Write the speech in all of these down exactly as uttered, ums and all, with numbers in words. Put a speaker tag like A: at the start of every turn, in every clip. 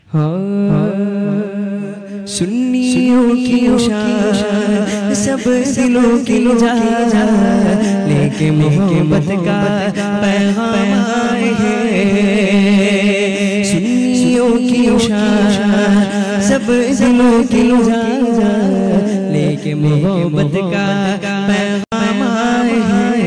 A: सुन्नियों की शान सब दिलों की जान लेके मोहब्बत का पैगाम आए हैं। सुन्नियों की शान सब दिलों की जान लेके मोहब्बत का पैगाम आए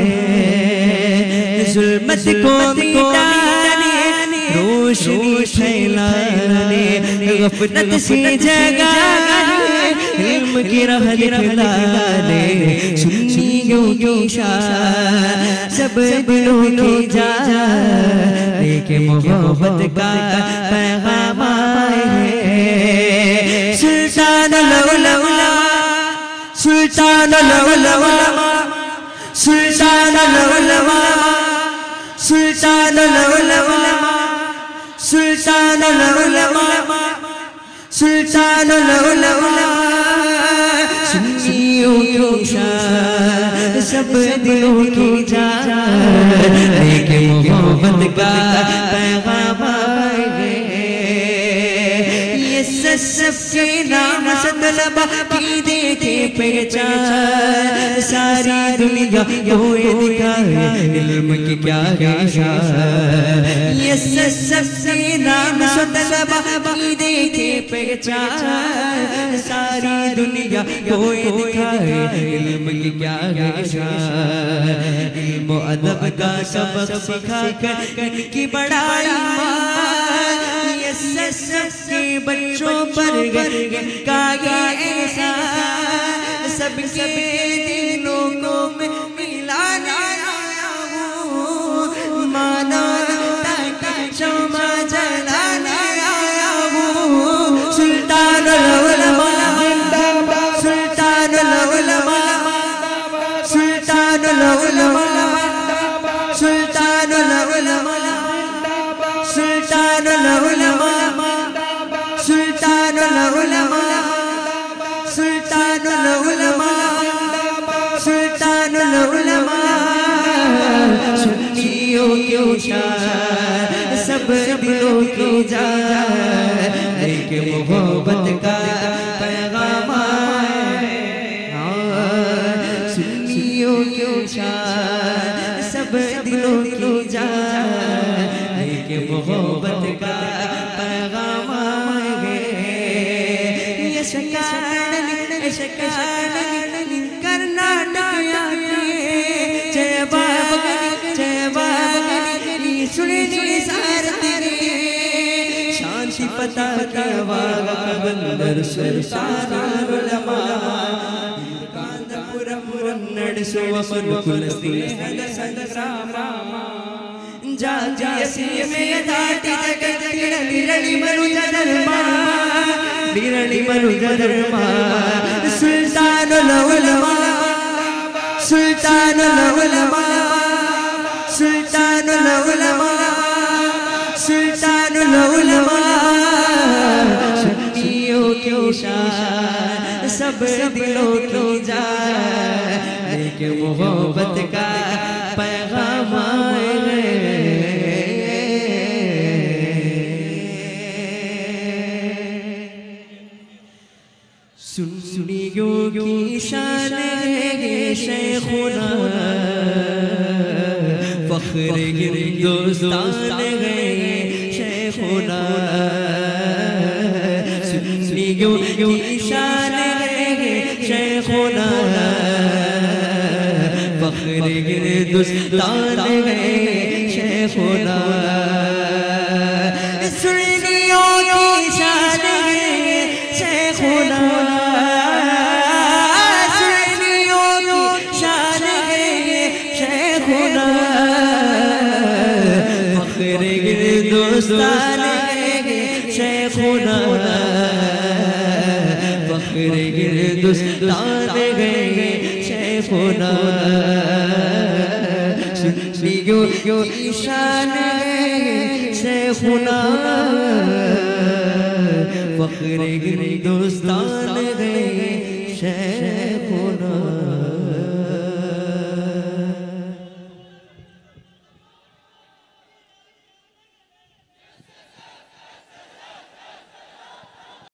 A: हैं। जुल्मत को मिटाने रोशनी फैलाने गफलत से जगाने इल्म की राह दिखलाने सुन्नियों की शान सब दिलों की जान लेके मोहब्बत का पैगाम आए हैं। सुल्तानुल उलमा सुल्तानुल उलमा सुल्तानुल उलमा सुल्तानुल उलमा सुल्तानुल उलमा सुल्तानुल उलमा सुन्नियों की शान सब दिलों की जान लेके मोहब्बत का पैगाम आए हैं। ये सबके नाम सतलबा की देखे पहचान सारी दुनिया को ये दिखाए इल्म की क्या शान। ये सबके नाम सतलबा की देखे पहचान सारी दुनिया को ये दिखाए इल्म की क्या शान। इल्म अदब का सबक सिखा कर इनकी बड़ाई ये सबके बच्चों पर का ये एहसान सबके दिलों में मिलाने आया हूँ। मानवता का शम्मा जलाने आया हूँ। सुल्तानुल उलमा सुल्तानुल उलमा सुल्तानुल उलमा सुल्तानुल उलमा सुल्तानुल उलमा सुल्तानुल उलमा सुल्तानुल उलमा सुल्तानुल उलमा सुन्नियों की शान सब दिलों की जान लेके मोहब्बत का पैगाम आए। सुन्नियों की शान सब दिलों की जान लेके मोहब्बत का पैगाम आए। कर्नाटक जय बाबा जय बाबा सुनी सारथी शांति पता का वागा बंदर सुल्तानुल उलमा कांदपुरम नडसुवमन कुलस्नेह संग्राम जातीय सीमे दाटी जगत निरणी मनुज धर्मा निरणी मनुज धर्मा। सुल्तानुल उलमा सुल्तानुल उलमा सुल्तानुल उलमा सुल्तानुल उलमा सुन्नियों की शान सब दिलों की जान लेके मोहब्बत का पैगाम आए हैं। सुन्नियों की शान है शेखुना फख्र हिंदुस्तान है शेखुना। सुन्नियों की शान है शेखुना फख्र हिंदुस्तान है शेखुना। सुन्नियों की शान है शेखुना हिंदुस्तान शेखुना फख्र हिंदुस्तान शेखुना। सुन्नियों की शान शेखुना फख्र हिंदुस्तान